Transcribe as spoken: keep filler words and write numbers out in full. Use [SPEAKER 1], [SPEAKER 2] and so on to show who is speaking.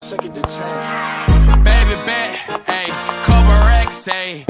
[SPEAKER 1] Second to ten. Baby bet, ayy, couple racks, ayy.